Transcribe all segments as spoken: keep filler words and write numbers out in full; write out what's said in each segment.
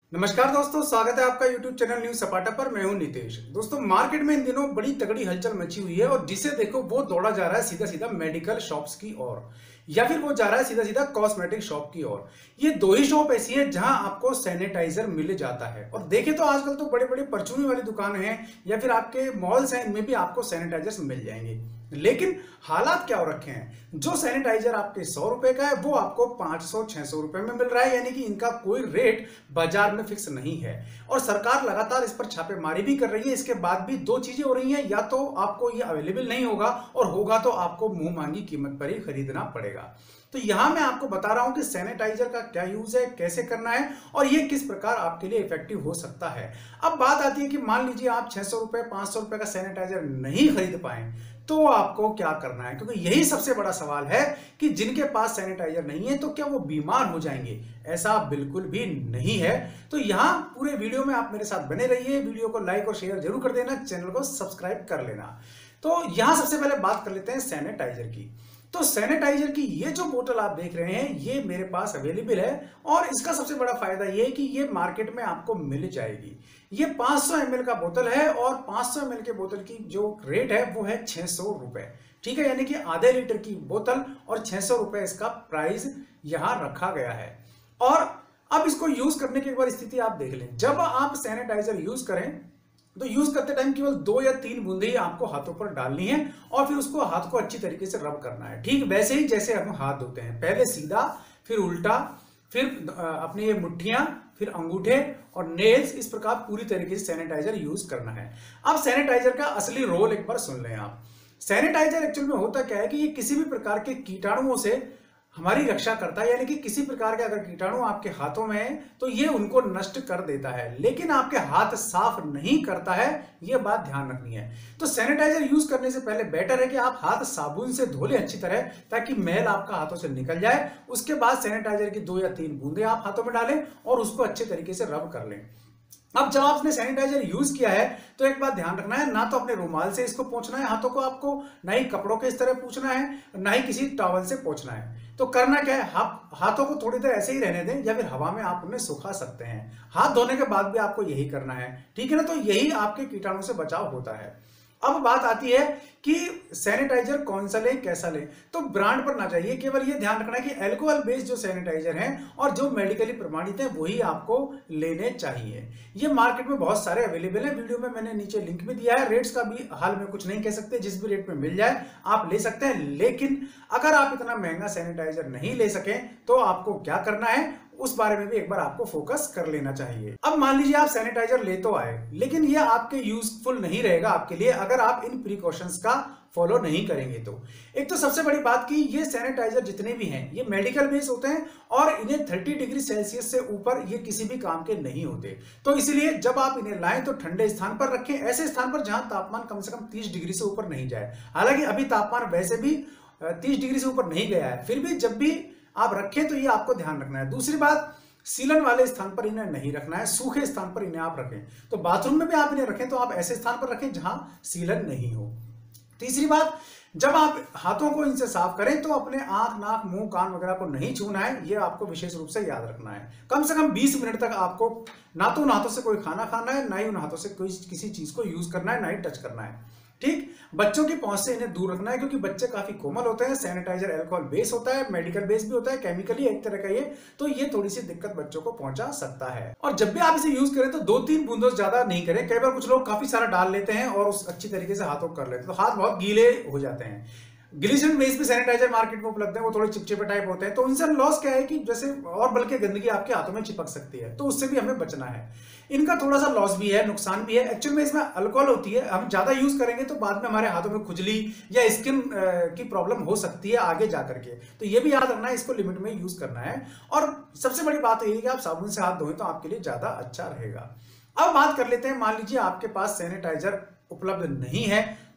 नमस्कार दोस्तों, स्वागत है आपका यूट्यूब चैनल न्यूज सपाटा पर। मैं हूं नितेश। दोस्तों, मार्केट में इन दिनों बड़ी तगड़ी हलचल मची हुई है और जिसे देखो वो दौड़ा जा रहा है सीधा सीधा मेडिकल शॉप्स की ओर, या फिर वो जा रहा है सीधा सीधा कॉस्मेटिक शॉप की ओर। ये दो ही शॉप ऐसी है जहां आपको सैनिटाइजर मिल जाता है। और देखें तो आजकल तो बड़े बड़े परचूनी वाली दुकानें हैं या फिर आपके मॉल्स हैं, इनमें भी आपको सैनिटाइजर्स मिल जाएंगे। लेकिन हालात क्या हो रखे हैं, जो सैनिटाइजर आपके सौ रुपए का है वो आपको पांच सौ छह सौ रुपए में मिल रहा है, यानी कि इनका कोई रेट बाजार में फिक्स नहीं है। और सरकार लगातार इस पर छापेमारी भी कर रही है। इसके बाद भी दो चीजें हो रही हैं, या तो आपको ये अवेलेबल नहीं होगा और होगा तो आपको मुंह मांगी कीमत पर ही खरीदना पड़ेगा। तो यहां मैं आपको बता रहा हूं कि सैनिटाइजर का क्या यूज है, कैसे करना है और ये किस प्रकार आपके लिए इफेक्टिव हो सकता है। अब बात आती है कि मान लीजिए आप छह सौ रुपए पांच सौ रुपए का सैनिटाइजर नहीं खरीद पाए तो आपको क्या करना है, क्योंकि यही सबसे बड़ा सवाल है कि जिनके पास सैनिटाइजर नहीं है तो क्या वो बीमार हो जाएंगे। ऐसा बिल्कुल भी नहीं है। तो यहां पूरे वीडियो में आप मेरे साथ बने रहिए, वीडियो को लाइक और शेयर जरूर कर देना, चैनल को सब्सक्राइब कर लेना। तो यहां सबसे पहले बात कर लेते हैं सैनिटाइजर की। तो सैनिटाइजर की ये जो बोतल आप देख रहे हैं ये मेरे पास अवेलेबल है और इसका सबसे बड़ा फायदा ये है कि ये मार्केट में आपको मिल जाएगी। ये पांच सौ एम एल का बोतल है और पांच सौ एम एल के बोतल की जो रेट है वो है छह सौ रुपए। ठीक है, यानी कि आधे लीटर की बोतल और छह सौ रुपए इसका प्राइस यहां रखा गया है। और अब इसको यूज करने की एक बार स्थिति आप देख लें। जब आप सैनिटाइजर यूज करें तो यूज करते टाइम केवल दो या तीन बूंदे ही आपको हाथों पर डालनी है और फिर उसको हाथ को अच्छी तरीके से रब करना है। ठीक वैसे ही जैसे हम हाथ धोते हैं, पहले सीधा, फिर उल्टा, फिर अपनी ये मुट्ठियां, फिर अंगूठे और नेल्स, इस प्रकार पूरी तरीके से सैनिटाइजर यूज करना है। अब सैनिटाइजर का असली रोल एक बार सुन लें आप। सैनिटाइजर एक्चुअल में होता क्या है कि ये किसी भी प्रकार के कीटाणुओं से हमारी रक्षा करता है, यानी कि किसी प्रकार के अगर कीटाणु आपके हाथों में है तो ये उनको नष्ट कर देता है, लेकिन आपके हाथ साफ नहीं करता है। ये बात ध्यान रखनी है। तो सैनिटाइजर यूज करने से पहले बेटर है कि आप हाथ साबुन से धो लें अच्छी तरह, ताकि मैल आपका हाथों से निकल जाए। उसके बाद सैनिटाइजर की दो या तीन बूंदे आप हाथों में डालें और उसको अच्छे तरीके से रब कर लें। अब जब आपने सैनिटाइजर यूज किया है तो एक बात ध्यान रखना है, ना तो अपने रुमाल से इसको पोंछना है हाथों को आपको, ना ही कपड़ों के इस तरह पोंछना है, ना ही किसी टॉवल से पोंछना है। तो करना क्या है, आप हाथों को थोड़ी देर ऐसे ही रहने दें या फिर हवा में आप उन्हें सुखा सकते हैं। हाथ धोने के बाद भी आपको यही करना है, ठीक है ना। तो यही आपके कीटाणु से बचाव होता है। अब बात आती है कि सैनिटाइजर कौन सा लें, कैसा लें। तो ब्रांड पर ना जाइए, केवल ये ध्यान रखना है कि अल्कोहल बेस्ड जो सैनिटाइजर हैं और जो मेडिकली प्रमाणित हैं वही आपको लेने चाहिए। ये मार्केट में बहुत सारे अवेलेबल हैं, वीडियो में मैंने नीचे लिंक भी दिया है। रेट्स का भी हाल में कुछ नहीं कह सकते, जिस भी रेट में मिल जाए आप ले सकते हैं। लेकिन अगर आप इतना महंगा सैनिटाइजर नहीं ले सकें तो आपको क्या करना है उस बारे में भी एक बार आपको फोकस कर लेना चाहिए। अब मान लीजिए आप सैनिटाइजर ले तो आए, लेकिन ये आपके यूजफुल नहीं रहेगा आपके लिए अगर आप इन प्रिकॉशंस का फॉलो नहीं करेंगे तो। एक तो सबसे बड़ी बात कि ये सैनिटाइजर जितने भी हैं ये मेडिकल बेस होते हैं और इन्हें तीस डिग्री सेल्सियस से ऊपर ये किसी भी काम के नहीं होते। तो इसलिए जब आप इन्हें लाएं तो ठंडे स्थान पर रखें, ऐसे स्थान पर जहां तापमान कम से कम तीस डिग्री से ऊपर नहीं जाए। हालांकि अभी तापमान वैसे भी तीस डिग्री से ऊपर नहीं गया है, फिर भी जब भी आप रखें तो ये आपको ध्यान रखना है। दूसरी बात, सीलन वाले स्थान पर इन्हें नहीं रखना है, सूखे स्थान पर इन्हें आप रखें। तो बाथरूम में भी आप इन्हें रखें तो आप ऐसे स्थान पर रखें जहां सीलन नहीं हो। तीसरी बात, जब आप हाथों को इनसे साफ करें तो अपने आंख, नाक, मुंह, कान वगैरह को नहीं छूना है। ये आपको विशेष रूप से याद रखना है। कम से कम बीस मिनट तक आपको ना तो उन हाथों से कोई खाना खाना है, ना ही उन हाथों से कोई किसी चीज को यूज करना है, ना ही टच करना है। ठीक, बच्चों की पहुंच से इन्हें दूर रखना है, क्योंकि बच्चे काफी कोमल होते हैं। सैनिटाइजर अल्कोहल बेस होता है, मेडिकल बेस भी होता है, केमिकली एक तरह का ये, तो ये थोड़ी सी दिक्कत बच्चों को पहुंचा सकता है। और जब भी आप इसे यूज करें तो दो तीन बूंदों से ज्यादा नहीं करें। कई बार कुछ लोग काफी सारा डाल लेते हैं और उस अच्छी तरीके से हाथों कर लेते हैं, तो हाथ बहुत गीले हो जाते हैं। ग्लिसरीन बेस पे सैनिटाइजर मार्केट में उपलब्ध है, वो थोड़े चिपचिपे टाइप होते हैं, तो उनसे लॉस क्या है कि जैसे और बल्कि गंदगी आपके हाथों में चिपक सकती है, तो उससे भी हमें बचना है। इनका थोड़ा सा लॉस भी है, नुकसान भी है। एक्चुअल में इसमें अल्कोहल होती है, हम ज्यादा यूज करेंगे तो बाद में हमारे हाथों में खुजली या स्किन की प्रॉब्लम हो सकती है आगे जाकर के। तो ये भी याद रखना है, इसको लिमिट में यूज करना है। और सबसे बड़ी बात यही है कि आप साबुन से हाथ धोएं तो आपके लिए ज्यादा अच्छा रहेगा। अब बात कर लेते हैं, मान लीजिए आपके पास सैनिटाइजर उपलब्ध नहीं है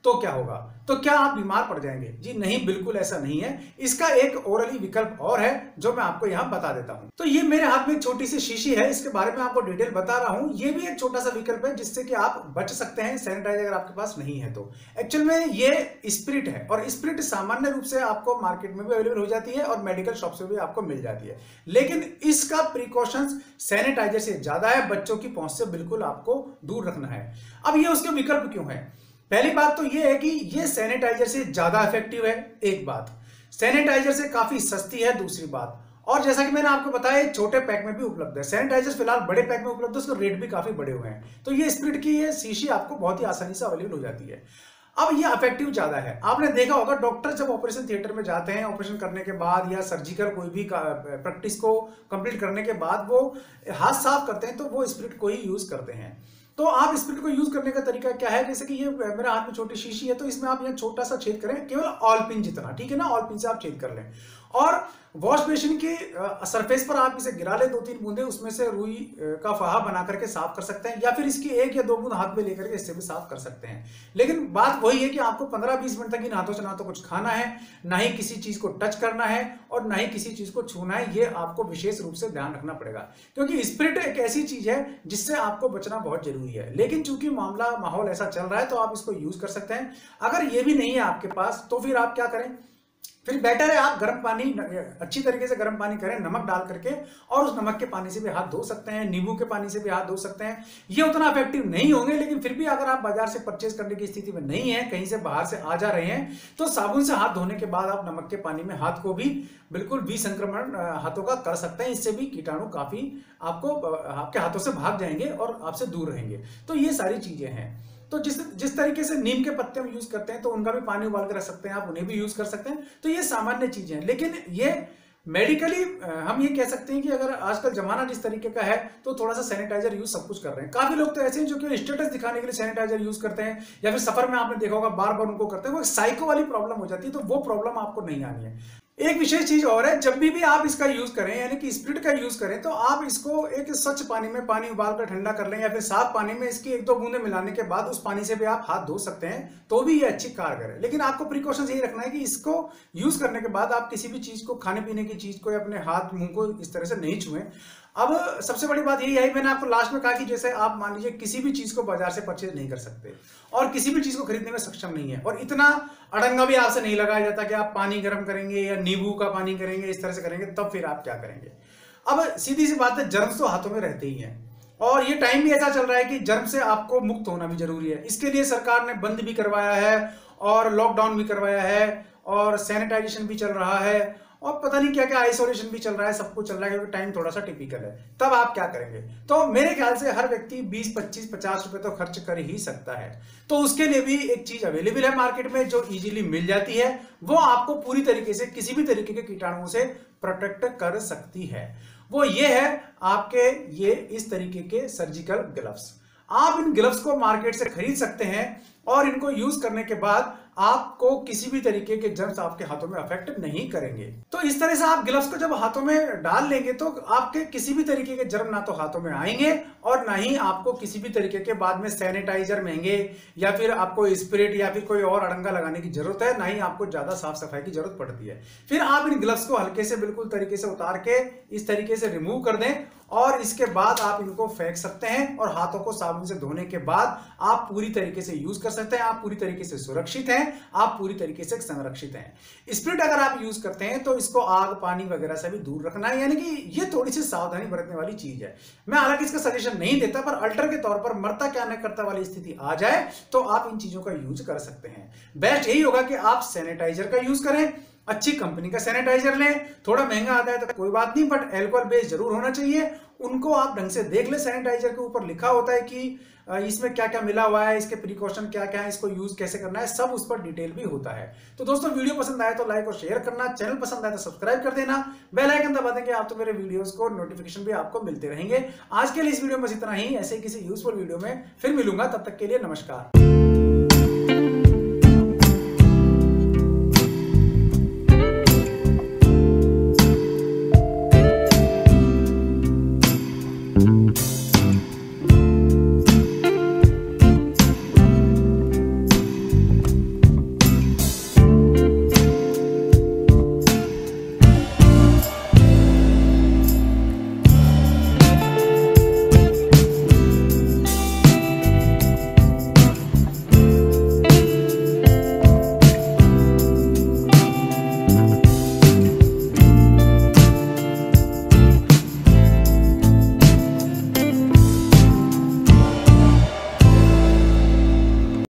तो क्या होगा? तो क्या आप बीमार पड़ जाएंगे? जी नहीं, बिल्कुल ऐसा नहीं है। इसका एक ओरली विकल्प और है जो मैं आपको यहां बता देता हूं। तो ये मेरे हाथ में एक छोटी सी शीशी है, इसके बारे में आपको डिटेल बता रहा हूं। ये भी एक छोटा सा विकल्प है जिससे कि आप बच सकते हैं सैनिटाइजर अगर आपके पास नहीं है तो। एक्चुअल में ये स्पिरिट है और स्पिरिट सामान्य रूप से आपको मार्केट में भी अवेलेबल हो जाती है और मेडिकल शॉप से भी आपको मिल जाती है, लेकिन इसका प्रिकॉशंस सैनिटाइजर से ज्यादा है। बच्चों की पहुंच से बिल्कुल आपको दूर रखना है। अब ये उसके विकल्प क्यों है? पहली बात तो ये है कि ये सैनिटाइजर से ज्यादा इफेक्टिव है, एक बात। सैनिटाइजर से काफी सस्ती है, दूसरी बात। और जैसा कि मैंने आपको बताया छोटे पैक में भी उपलब्ध है। सैनिटाइजर फिलहाल बड़े पैक में उपलब्ध है, उसके रेट भी काफी बड़े हुए हैं। तो ये स्पिरिट की ये शीशी आपको बहुत ही आसानी से अवेलेबल हो जाती है। अब ये इफेक्टिव ज्यादा है। आपने देखा होगा डॉक्टर जब ऑपरेशन थिएटर में जाते हैं, ऑपरेशन करने के बाद या सर्जिकल कोई भी प्रैक्टिस को कंप्लीट करने के बाद वो हाथ साफ करते हैं तो वो स्पिरिट को ही यूज करते हैं। तो आप स्पिरिट को यूज करने का तरीका क्या है? जैसे कि ये मेरे हाथ में छोटी शीशी है, तो इसमें आप यहाँ छोटा सा छेद करें, केवल ऑल पिन जितना, ठीक है ना, ऑल पिन से आप छेद कर लें और वॉश बेसिन की सरफेस पर आप इसे गिरा ले, दो तीन बूंदे, उसमें से रुई का फहा बना करके साफ कर सकते हैं, या फिर इसकी एक या दो बूंद हाथ में लेकर के इससे भी साफ कर सकते हैं। लेकिन बात वही है कि आपको पंद्रह बीस मिनट तक इन हाथों से ना तो कुछ खाना है, ना ही किसी चीज को टच करना है और ना ही किसी चीज को छूना है। ये आपको विशेष रूप से ध्यान रखना पड़ेगा, क्योंकि स्पिरिट एक ऐसी चीज है जिससे आपको बचना बहुत जरूरी है। लेकिन चूंकि मामला माहौल ऐसा चल रहा है तो आप इसको यूज कर सकते हैं। अगर ये भी नहीं है आपके पास तो फिर आप क्या करें? फिर बेटर है आप गर्म पानी, अच्छी तरीके से गर्म पानी करें नमक डाल करके, और उस नमक के पानी से भी हाथ धो सकते हैं, नींबू के पानी से भी हाथ धो सकते हैं। ये उतना इफेक्टिव नहीं होंगे, लेकिन फिर भी अगर आप बाजार से परचेज करने की स्थिति में नहीं है, कहीं से बाहर से आ जा रहे हैं, तो साबुन से हाथ धोने के बाद आप नमक के पानी में हाथ को भी बिल्कुल विसंक्रमण हाथों का कर सकते हैं। इससे भी कीटाणु काफी आपको आपके हाथों से भाग जाएंगे और आपसे दूर रहेंगे। तो ये सारी चीजें हैं। तो जिस जिस तरीके से नीम के पत्ते हम यूज करते हैं तो उनका भी पानी उबाल कर रख सकते हैं, आप उन्हें भी यूज कर सकते हैं। तो ये सामान्य चीजें हैं, लेकिन ये मेडिकली हम ये कह सकते हैं कि अगर आजकल जमाना जिस तरीके का है तो थोड़ा सा सैनिटाइजर यूज सब कुछ कर रहे हैं। काफी लोग तो ऐसे हैं जो कि स्टेटस दिखाने के लिए सैनिटाइजर यूज करते हैं, या फिर सफर में आपने देखा होगा बार बार उनको करते हैं। वो साइको वाली प्रॉब्लम हो जाती है, तो वो प्रॉब्लम आपको नहीं आनी है। एक विशेष चीज और है, जब भी भी आप इसका यूज करें, यानी कि स्पिरिट का यूज करें, तो आप इसको एक स्वच्छ पानी में पानी उबाल कर ठंडा कर लें, या फिर साफ पानी में इसकी एक दो बूंदे मिलाने के बाद उस पानी से भी आप हाथ धो सकते हैं, तो भी ये अच्छी कारगर है। लेकिन आपको प्रिकॉशंस यही रखना है कि इसको यूज करने के बाद आप किसी भी चीज को, खाने पीने की चीज को या अपने हाथ मुंह को इस तरह से नहीं छुएं। अब सबसे बड़ी बात यही है, मैंने आपको लास्ट में कहा कि जैसे आप मान लीजिए किसी भी चीज को बाजार से परचेज नहीं कर सकते और किसी भी चीज को खरीदने में सक्षम नहीं है, और इतना अड़ंगा भी आपसे नहीं लगाया जाता कि आप पानी गर्म करेंगे या नींबू का पानी करेंगे, इस तरह से करेंगे, तब फिर आप क्या करेंगे? अब सीधी सी बात है, जर्म्स तो हाथों में रहते ही हैं, और ये टाइम भी ऐसा चल रहा है कि जर्म से आपको मुक्त होना भी जरूरी है। इसके लिए सरकार ने बंद भी करवाया है और लॉकडाउन भी करवाया है और सैनिटाइजेशन भी चल रहा है और पता नहीं क्या क्या आइसोलेशन भी चल रहा है, सब कुछ चल रहा है, क्योंकि टाइम थोड़ा सा टिपिकल है। तब आप क्या करेंगे? तो मेरे ख्याल से हर व्यक्ति बीस पच्चीस पचास रुपए तो खर्च कर ही सकता है। तो उसके लिए भी एक चीज अवेलेबल है मार्केट में जो इजीली मिल जाती है, वो आपको पूरी तरीके से किसी भी तरीके के कीटाणुओं से प्रोटेक्ट कर सकती है। वो ये है आपके ये इस तरीके के सर्जिकल ग्लव्स। आप इन ग्लव्स को मार्केट से खरीद सकते हैं और इनको यूज करने के बाद आपको किसी भी तरीके के जर्म्स आपके हाथों में अफेक्ट नहीं करेंगे। तो इस तरह से आप ग्लव्स को जब हाथों में डाल लेंगे तो आपके किसी भी तरीके के जर्म ना तो हाथों में आएंगे और ना ही आपको किसी भी तरीके के बाद में सैनिटाइजर महंगे या फिर आपको स्पिरिट या फिर कोई और अड़ंगा लगाने की जरूरत है, ना ही आपको ज्यादा साफ सफाई की जरूरत पड़ती है। फिर आप इन ग्लव्स को हल्के से बिल्कुल तरीके से उतार के इस तरीके से रिमूव कर दें और इसके बाद आप इनको फेंक सकते हैं और हाथों को साबुन से धोने के बाद आप पूरी तरीके से यूज कर सकते हैं। आप पूरी तरीके से सुरक्षित हैं, आप पूरी तरीके से संरक्षित हैं। स्पिरिट अगर आप यूज करते हैं तो इसको आग पानी वगैरह से भी दूर रखना है, यानी कि ये थोड़ी सी सावधानी बरतने वाली चीज है। मैं हालांकि इसका सजेशन नहीं देता, पर अल्टर के तौर पर मरता क्या न करता वाली स्थिति आ जाए तो आप इन चीजों का यूज कर सकते हैं। बेस्ट यही होगा कि आप सैनिटाइजर का यूज करें, अच्छी कंपनी का सैनिटाइजर लें। थोड़ा महंगा आता है तो कोई बात नहीं, बट एल्कोहल बेस जरूर होना चाहिए। उनको आप ढंग से देख ले, सैनिटाइजर के ऊपर लिखा होता है कि इसमें क्या क्या मिला हुआ है, इसके प्रिकॉशन क्या क्या है, इसको यूज कैसे करना है, सब उस पर डिटेल भी होता है। तो दोस्तों वीडियो पसंद आए तो लाइक और शेयर करना, चैनल पसंद आए तो सब्सक्राइब कर देना, बेल आइकन दबा देंगे आप तो मेरे वीडियोस को नोटिफिकेशन भी आपको मिलते रहेंगे। आज के लिए इस वीडियो में बस इतना ही। ऐसे ही किसी यूजफुल वीडियो में फिर मिलूंगा, तब तक के लिए नमस्कार।